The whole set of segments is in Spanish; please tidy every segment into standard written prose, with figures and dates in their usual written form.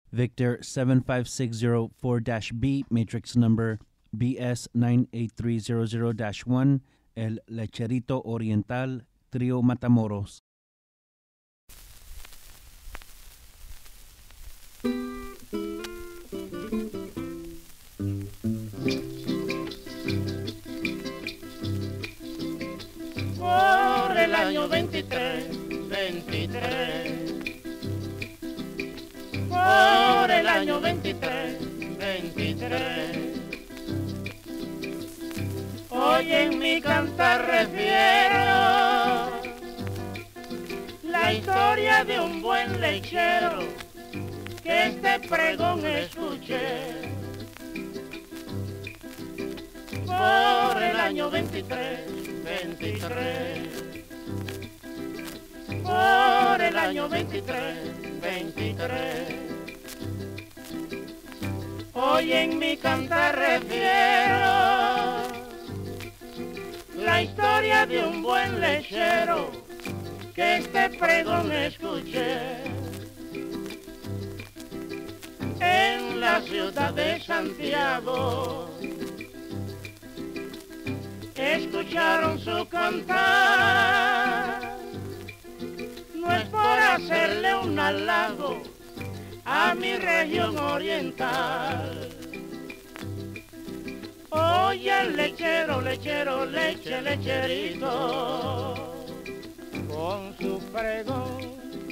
Victor 75604-B, matrix number BS98300-1, El Lecherito Oriental, Trio Matamoros. Por el año 23, por el año 23, hoy en mi cantar refiero la historia de un buen lechero que este pregón escuché. Por el año 23, por el año 23, hoy en mi cantar refiero la historia de un buen lechero que este pregón escuché. En la ciudad de Santiago escucharon su cantar, no es por hacerle un halago a mi región oriental. Oye el lechero, lechero, leche, lecherito, con su pregón.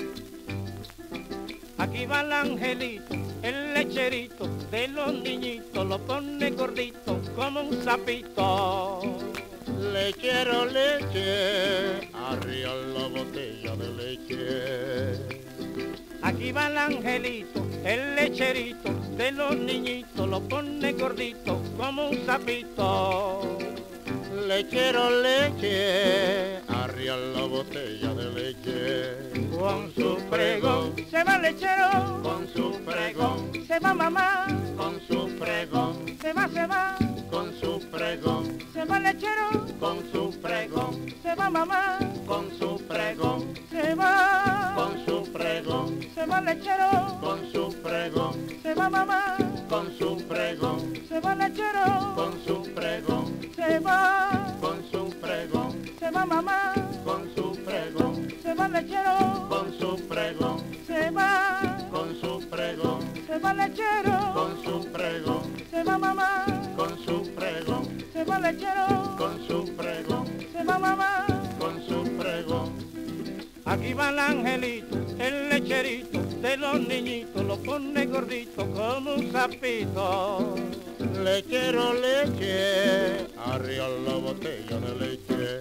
Aquí va el angelito, el lecherito de los niñitos, lo pone gordito como un sapito. Lechero, leche, arriba la botella de leche. Aquí va el angelito, el lecherito de los niñitos, lo pone gordito como un sapito. Lechero, leche, arriba la botella de leche. Con su pregón se va el lechero, con su pregón se va mamá, con su pregón se va, con su pregón se va el lechero, con su pregón se va mamá, con su pregón se va, con su pregón se va el lechero, con su pregón se va mamá, con su pregón se va el lechero, con su pregón se va, con su pregón se va mamá, con su pregón se va el lechero, con su pregón se va, con su pregón se va el lechero, con su pregón se va mamá, con su pregón se va el lechero, con su pregón se va mamá, con su pregón. Aquí va el angelito, el lecherito de los niñitos, lo pone gordito como un sapito. Lechero, leche, arriba la botella de leche.